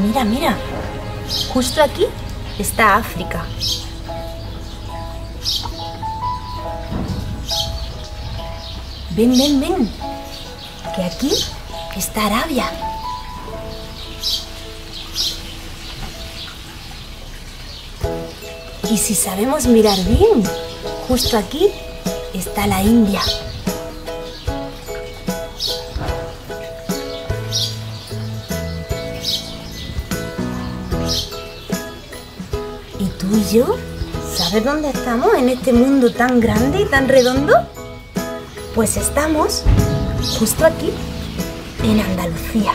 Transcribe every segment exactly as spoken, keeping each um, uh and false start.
Mira, mira. Justo aquí está África. Ven, ven, ven. Que aquí está Arabia. Y si sabemos mirar bien, justo aquí está la India. ¿Y tú y yo? ¿Sabes dónde estamos en este mundo tan grande y tan redondo? Pues estamos justo aquí, en Andalucía.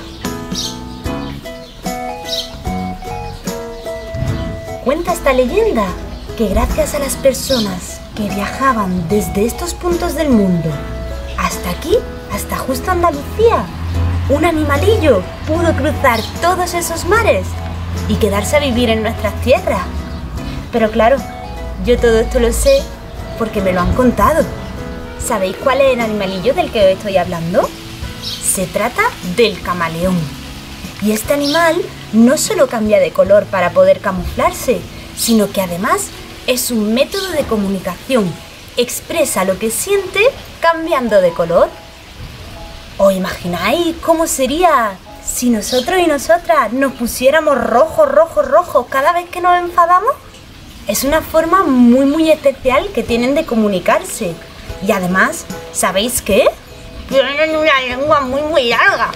Cuenta esta leyenda que gracias a las personas que viajaban desde estos puntos del mundo hasta aquí, hasta justo Andalucía, un animalillo pudo cruzar todos esos mares y quedarse a vivir en nuestras tierras. Pero claro, yo todo esto lo sé porque me lo han contado. ¿Sabéis cuál es el animalillo del que os estoy hablando? Se trata del camaleón. Y este animal no solo cambia de color para poder camuflarse, sino que además es un método de comunicación. Expresa lo que siente cambiando de color. ¿Os imagináis cómo sería si nosotros y nosotras nos pusiéramos rojo, rojo, rojo cada vez que nos enfadamos? Es una forma muy, muy especial que tienen de comunicarse. Y además, ¿sabéis qué? Tienen una lengua muy, muy larga.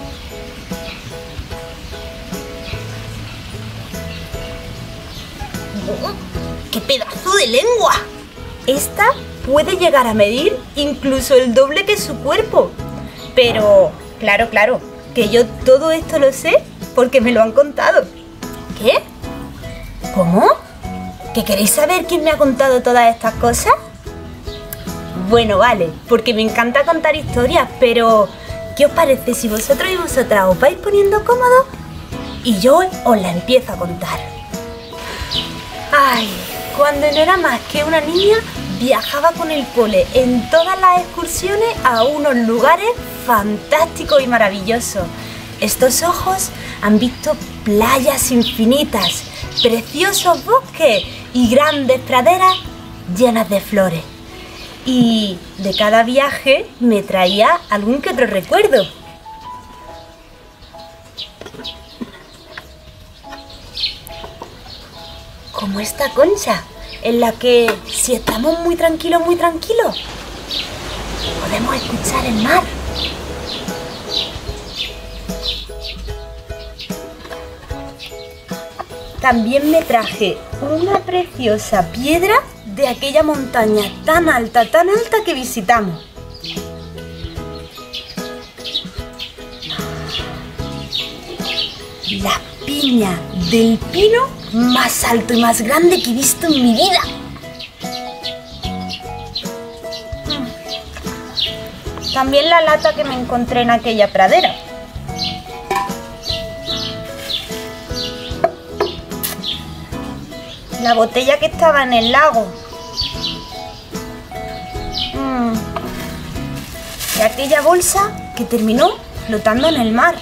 ¡Qué pedazo de lengua! Esta puede llegar a medir incluso el doble que su cuerpo. Pero, claro, claro, que yo todo esto lo sé porque me lo han contado. ¿Qué? ¿Cómo? ¿Que queréis saber quién me ha contado todas estas cosas? Bueno, vale, porque me encanta contar historias, pero ¿qué os parece si vosotros y vosotras os vais poniendo cómodos y yo os la empiezo a contar? Ay, cuando no era más que una niña, viajaba con el cole en todas las excursiones a unos lugares fantásticos y maravillosos. Estos ojos han visto playas infinitas, preciosos bosques y grandes praderas llenas de flores. Y de cada viaje me traía algún que otro recuerdo. Como esta concha, en la que si estamos muy tranquilos, muy tranquilos, podemos escuchar el mar. También me traje una preciosa piedra de aquella montaña tan alta, tan alta que visitamos. La piña del pino más alto y más grande que he visto en mi vida. También la lata que me encontré en aquella pradera. La botella que estaba en el lago. Mm. Y aquella bolsa que terminó flotando en el mar.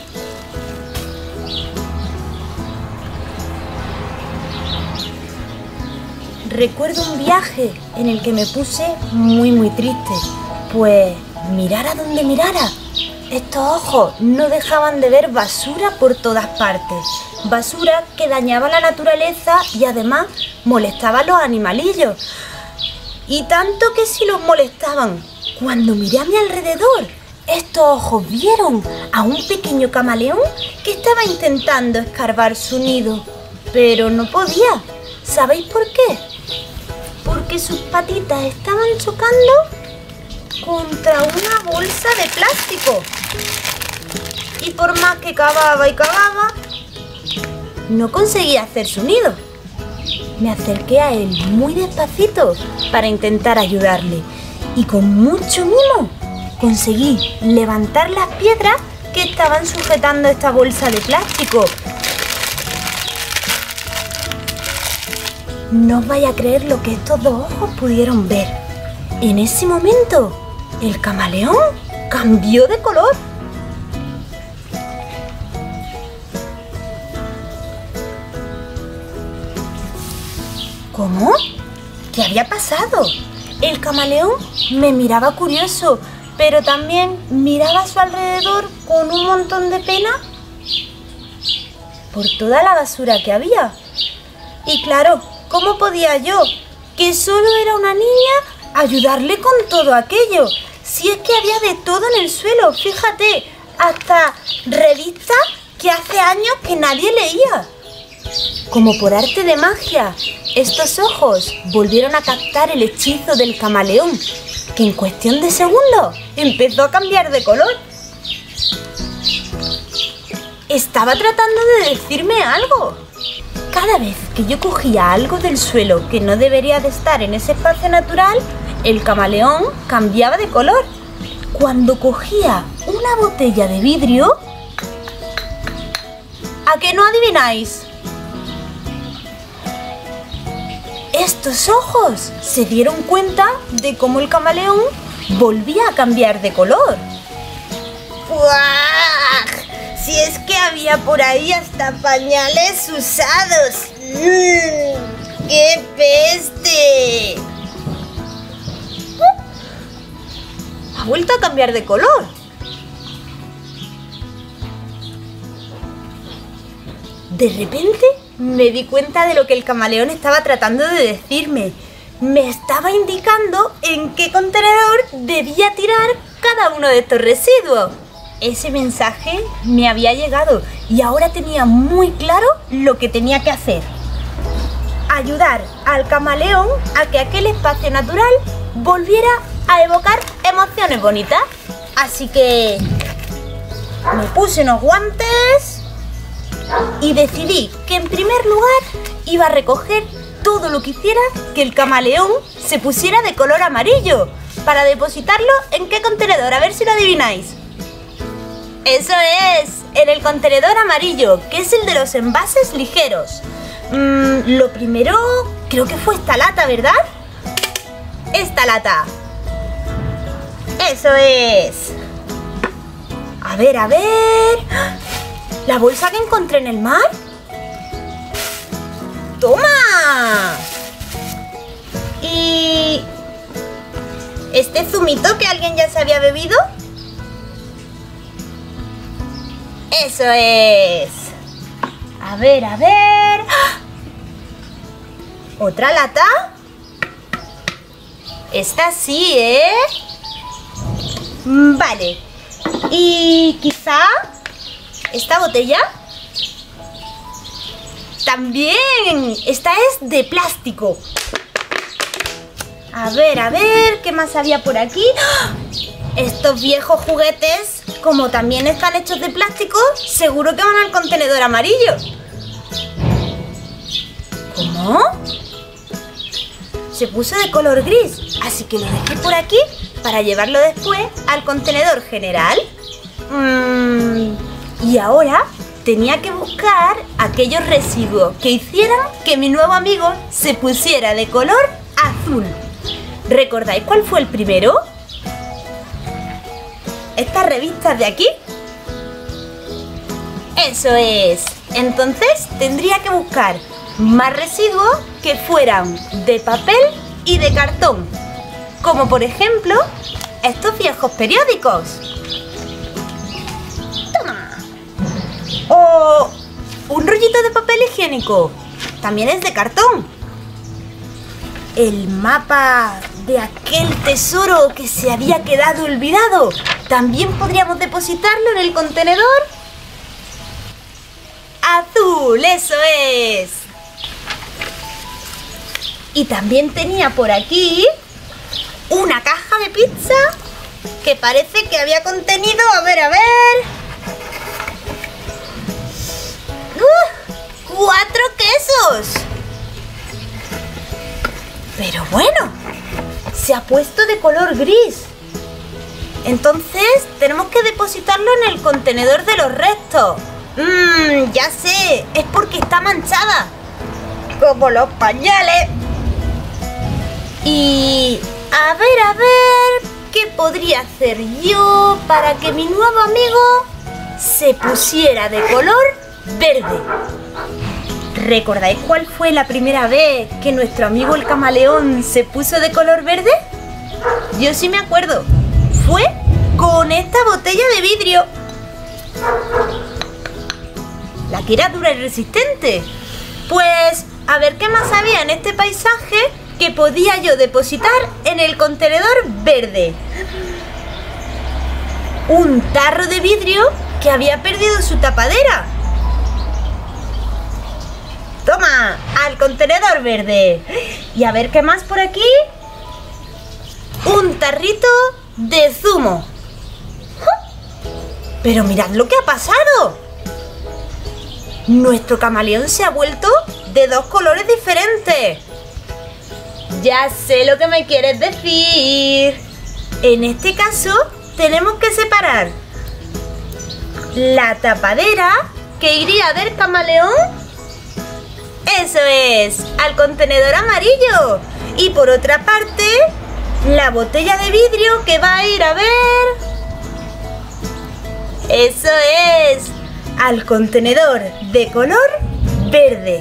Recuerdo un viaje en el que me puse muy muy triste, pues mirara donde mirara, estos ojos no dejaban de ver basura por todas partes. Basura que dañaba la naturaleza y además molestaba a los animalillos. Y tanto que si los molestaban, cuando miré a mi alrededor, estos ojos vieron a un pequeño camaleón que estaba intentando escarbar su nido, pero no podía. ¿Sabéis por qué? Porque sus patitas estaban chocando contra una bolsa de plástico. Y por más que cavaba y cavaba, no conseguía hacer su nido. Me acerqué a él muy despacito para intentar ayudarle y con mucho mimo conseguí levantar las piedras que estaban sujetando esta bolsa de plástico. No os vais a creer lo que estos dos ojos pudieron ver. En ese momento, el camaleón cambió de color. ¿Cómo? ¿Qué había pasado? El camaleón me miraba curioso, pero también miraba a su alrededor con un montón de pena por toda la basura que había. Y claro, ¿cómo podía yo, que solo era una niña, ayudarle con todo aquello? Si es que había de todo en el suelo, fíjate, hasta revistas que hace años que nadie leía. Como por arte de magia, estos ojos volvieron a captar el hechizo del camaleón, que en cuestión de segundos empezó a cambiar de color. Estaba tratando de decirme algo. Cada vez que yo cogía algo del suelo que no debería de estar en ese espacio natural, el camaleón cambiaba de color. Cuando cogía una botella de vidrio... ¿A qué no adivináis? Estos ojos se dieron cuenta de cómo el camaleón volvía a cambiar de color. ¡Buah! Si es que había por ahí hasta pañales usados. ¡Mmm! ¡Qué peste! Ha vuelto a cambiar de color. De repente me di cuenta de lo que el camaleón estaba tratando de decirme. Me estaba indicando en qué contenedor debía tirar cada uno de estos residuos. Ese mensaje me había llegado y ahora tenía muy claro lo que tenía que hacer. Ayudar al camaleón a que aquel espacio natural volviera a evocar emociones bonitas. Así que me puse unos guantes y decidí que en primer lugar iba a recoger todo lo que hiciera que el camaleón se pusiera de color amarillo para depositarlo en qué contenedor, a ver si lo adivináis. Eso es, en el contenedor amarillo, que es el de los envases ligeros. Mm, lo primero creo que fue esta lata, ¿verdad? Esta lata. Eso es. A ver, a ver. ¿La bolsa que encontré en el mar? ¡Toma! ¿Y este zumito que alguien ya se había bebido? Eso es. A ver, a ver. ¡Ah! ¿Otra lata? Esta sí, ¿eh? Vale. ¿Y quizá esta botella? También. Esta es de plástico. A ver, a ver, ¿qué más había por aquí? ¡Ah! Estos viejos juguetes, como también están hechos de plástico, seguro que van al contenedor amarillo. ¿Cómo? Se puso de color gris, así que lo dejé por aquí para llevarlo después al contenedor general. Mm, y ahora tenía que buscar aquellos residuos que hicieran que mi nuevo amigo se pusiera de color azul. ¿Recordáis cuál fue el primero? Estas revistas de aquí. Eso es. Entonces tendría que buscar más residuos que fueran de papel y de cartón, como por ejemplo estos viejos periódicos. Toma. O un rollito de papel higiénico, también es de cartón. El mapa de aquel tesoro que se había quedado olvidado, también podríamos depositarlo en el contenedor azul, eso es. Y también tenía por aquí una caja de pizza que parece que había contenido, a ver, a ver, ¡Uh! ¡cuatro quesos! Pero bueno, se ha puesto de color gris. Entonces tenemos que depositarlo en el contenedor de los restos. Mmm, ya sé, es porque está manchada, como los pañales. Y a ver, a ver, ¿qué podría hacer yo para que mi nuevo amigo se pusiera de color verde? ¿Recordáis cuál fue la primera vez que nuestro amigo el camaleón se puso de color verde? Yo sí me acuerdo. Fue con esta botella de vidrio. La que era dura y resistente. Pues a ver qué más había en este paisaje que podía yo depositar en el contenedor verde. Un tarro de vidrio que había perdido su tapadera. Toma, al contenedor verde. Y a ver qué más por aquí. Un tarrito de zumo. Pero mirad lo que ha pasado. Nuestro camaleón se ha vuelto de dos colores diferentes. Ya sé lo que me quieres decir. En este caso tenemos que separar la tapadera que iría del camaleón. Eso es, al contenedor amarillo. Y por otra parte, la botella de vidrio que va a ir a ver. Eso es, al contenedor de color verde.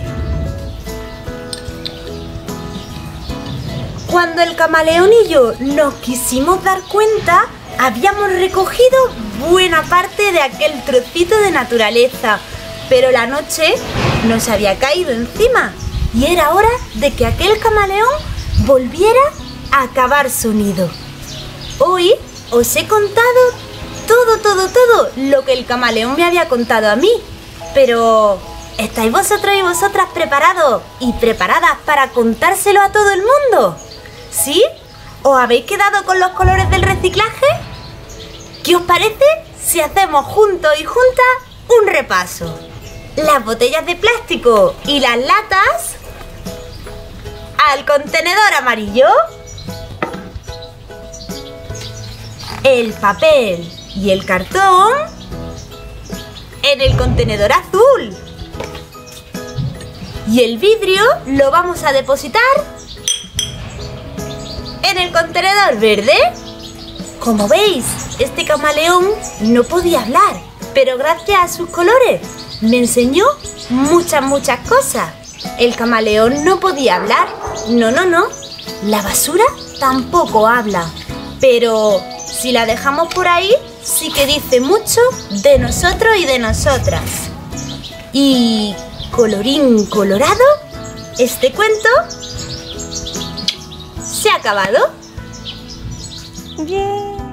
Cuando el camaleón y yo nos quisimos dar cuenta, habíamos recogido buena parte de aquel trocito de naturaleza, pero la noche nos había caído encima y era hora de que aquel camaleón volviera a cavar su nido. Hoy os he contado todo, todo, todo lo que el camaleón me había contado a mí, pero ¿estáis vosotros y vosotras preparados y preparadas para contárselo a todo el mundo? ¿Sí? ¿Os habéis quedado con los colores del reciclaje? ¿Qué os parece si hacemos juntos y juntas un repaso? Las botellas de plástico y las latas al contenedor amarillo. El papel y el cartón en el contenedor azul. Y el vidrio lo vamos a depositar en el contenedor verde. Como veis, este camaleón no podía hablar, pero gracias a sus colores me enseñó muchas, muchas cosas. El camaleón no podía hablar. No, no, no. La basura tampoco habla. Pero si la dejamos por ahí, sí que dice mucho de nosotros y de nosotras. Y colorín colorado, este cuento se ha acabado. Bien.